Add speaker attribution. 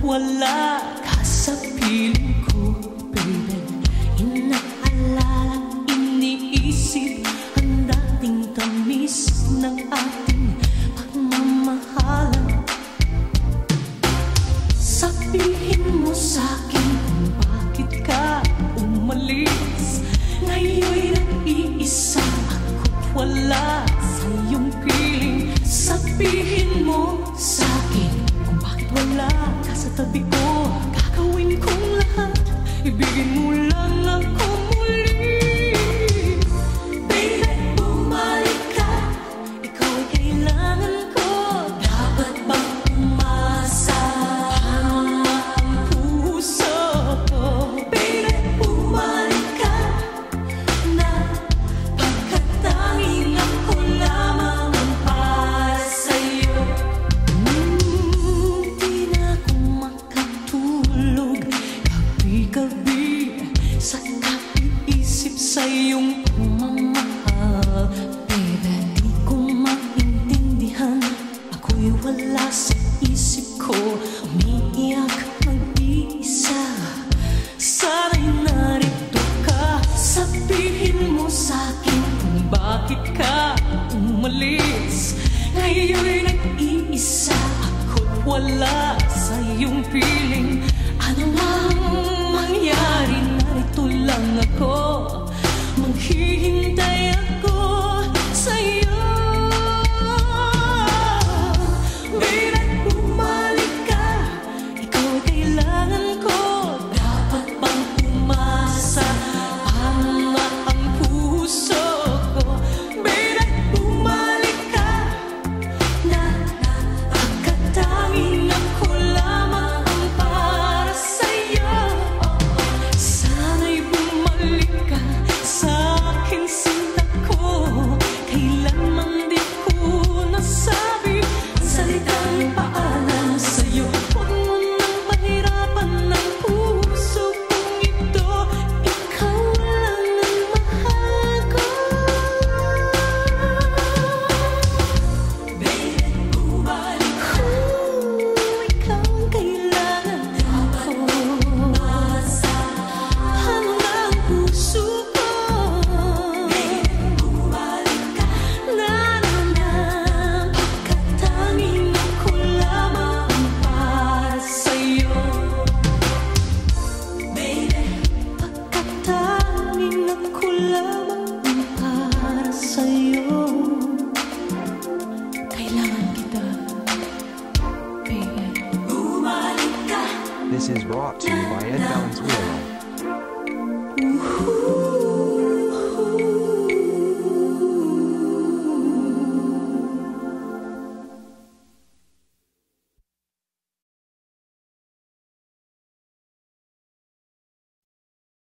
Speaker 1: wala ka sa piling ko, baby. Inaalala, iniisip ang dating tamis ng ating pagmamahalan. Sabihin mo sa'kin kung bakit ka umalis. Ngayon'y nag-iisa ako't wala sa iyong piling. Sabihin mo sa'kin kung bakit wala ka sa tabi ko. Gagawin kong lahat, ibigin mo lang ako muli. Baby, bumalik ka, ikaw ay kailangan ko. Dapat bang umasa ang puso ko? Baby, bumalik ka na, pagkatanging ako lamang ang para sa'yo. Di na ako makatulog gabi-gabi sa kaisip sa iyong pagmamahal. Baby, di ko maintindihan, ako'y wala sa isip ko. Umiiyak mag-iisa, sana'y narito ka. Sabihin mo sa'kin kung bakit ka umalis. Ngayon'y nag-iisa ako't wala sa iyong piling. Ano mang mangyari, narito lang ako. Maghihintay ako sa'yo. Baby, bumalik ka, ikaw ay kailangan ko. Dapat bang umasa ang puso ko? Baby, bumalik ka na, pagkatanging ako lamang ang para sa'yo. Sana'y bumalik ka sa'kin, sinta ko. Kailanman di ko nasabi ang salitang paalam sa'yo. Huwag mo nang pahirapan ng puso kong ito. Ikaw lang ang mahal ko. Baby, bumalik ka, ikaw ang kailangan ko. Umasa hanggang puso ko. Baby, bumalik ka na, pagkatanging ako lamang para sa'yo. Baby, pagkatanging ako lamang para sa'yo. Kailangan kita, baby. Bumalik ka.
Speaker 2: This is brought to you